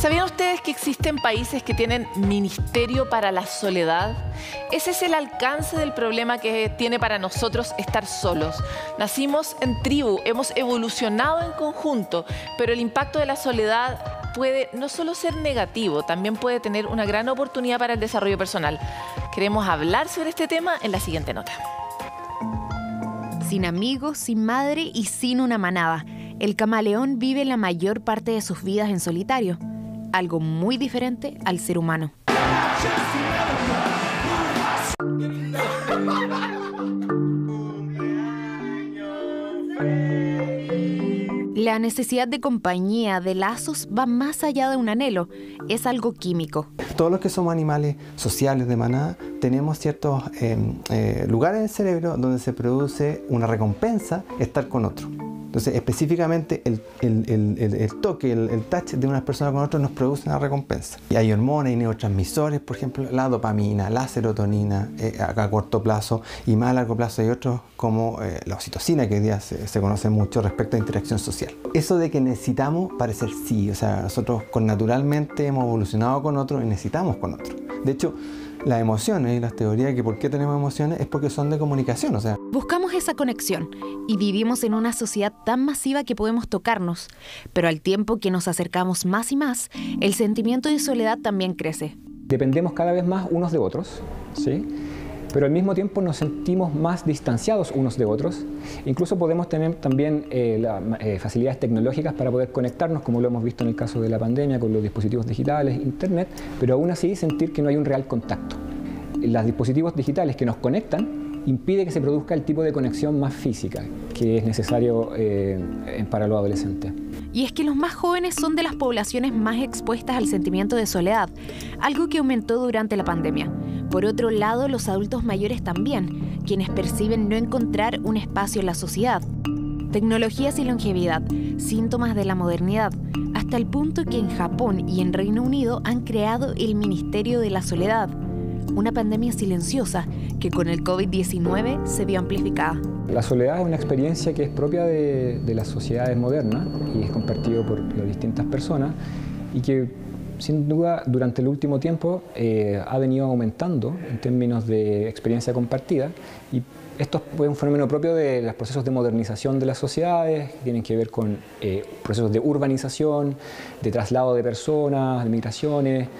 ¿Sabían ustedes que existen países que tienen ministerio para la soledad? Ese es el alcance del problema que tiene para nosotros estar solos. Nacimos en tribu, hemos evolucionado en conjunto, pero el impacto de la soledad puede no solo ser negativo, también puede tener una gran oportunidad para el desarrollo personal. Queremos hablar sobre este tema en la siguiente nota. Sin amigos, sin madre y sin una manada, el camaleón vive la mayor parte de sus vidas en solitario. Algo muy diferente al ser humano. La necesidad de compañía, de lazos, va más allá de un anhelo. Es algo químico. Todos los que somos animales sociales de manada tenemos ciertos lugares en el cerebro donde se produce una recompensa estar con otro. Entonces, específicamente, el toque, el touch de una persona con otra nos produce una recompensa. Y hay hormonas y neurotransmisores, por ejemplo, la dopamina, la serotonina a corto plazo, y más a largo plazo hay otros como la oxitocina, que hoy día se conoce mucho respecto a interacción social. Eso de que necesitamos parecer sí, o sea, nosotros naturalmente hemos evolucionado con otros y necesitamos con otros. De hecho, las emociones y las teorías de que por qué tenemos emociones es porque son de comunicación, o sea. Buscamos esa conexión y vivimos en una sociedad tan masiva que podemos tocarnos, pero al tiempo que nos acercamos más y más, el sentimiento de soledad también crece. Dependemos cada vez más unos de otros, ¿sí? Pero al mismo tiempo nos sentimos más distanciados unos de otros. Incluso podemos tener también facilidades tecnológicas para poder conectarnos, como lo hemos visto en el caso de la pandemia, con los dispositivos digitales, internet, pero aún así sentir que no hay un real contacto. Los dispositivos digitales que nos conectan impide que se produzca el tipo de conexión más física que es necesario para los adolescentes. Y es que los más jóvenes son de las poblaciones más expuestas al sentimiento de soledad, algo que aumentó durante la pandemia. Por otro lado, los adultos mayores también, quienes perciben no encontrar un espacio en la sociedad. Tecnologías y longevidad, síntomas de la modernidad, hasta el punto que en Japón y en Reino Unido han creado el Ministerio de la Soledad, una pandemia silenciosa que con el COVID-19 se vio amplificada. La soledad es una experiencia que es propia de las sociedades modernas y es compartido por las distintas personas y que sin duda durante el último tiempo ha venido aumentando en términos de experiencia compartida, y esto es un fenómeno propio de los procesos de modernización de las sociedades, que tienen que ver con procesos de urbanización, de traslado de personas, de migraciones,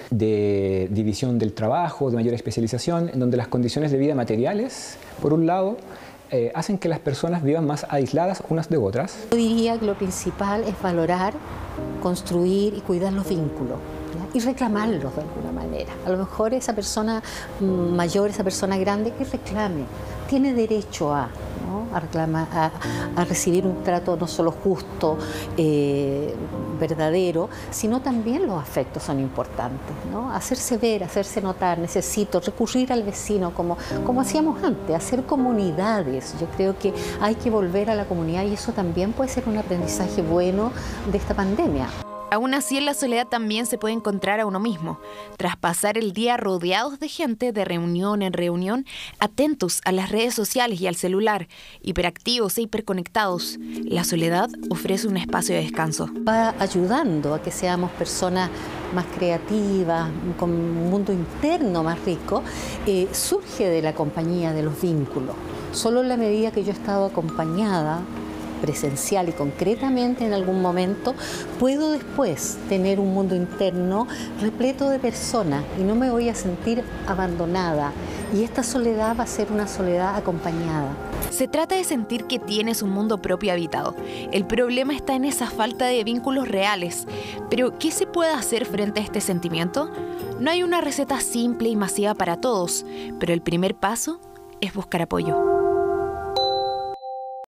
de división del trabajo, de mayor especialización, en donde las condiciones de vida materiales, por un lado, hacen que las personas vivan más aisladas unas de otras. Yo diría que lo principal es valorar, construir y cuidar los vínculos, ¿ya? Y reclamarlos de alguna manera. A lo mejor esa persona mayor, esa persona grande, que reclame, tiene derecho a, ¿no? A reclamar, a recibir un trato no solo justo, verdadero, sino también los afectos son importantes, ¿no? Hacerse ver, hacerse notar, necesito recurrir al vecino como hacíamos antes, hacer comunidades. Yo creo que hay que volver a la comunidad y eso también puede ser un aprendizaje bueno de esta pandemia. Aún así, en la soledad también se puede encontrar a uno mismo. Tras pasar el día rodeados de gente, de reunión en reunión, atentos a las redes sociales y al celular, hiperactivos e hiperconectados, la soledad ofrece un espacio de descanso. Va ayudando a que seamos personas más creativas, con un mundo interno más rico, surge de la compañía, de los vínculos. Solo en la medida que yo he estado acompañada, presencial y concretamente en algún momento, puedo después tener un mundo interno repleto de personas y no me voy a sentir abandonada. Y esta soledad va a ser una soledad acompañada. Se trata de sentir que tienes un mundo propio habitado. El problema está en esa falta de vínculos reales. Pero, ¿qué se puede hacer frente a este sentimiento? No hay una receta simple y masiva para todos, pero el primer paso es buscar apoyo.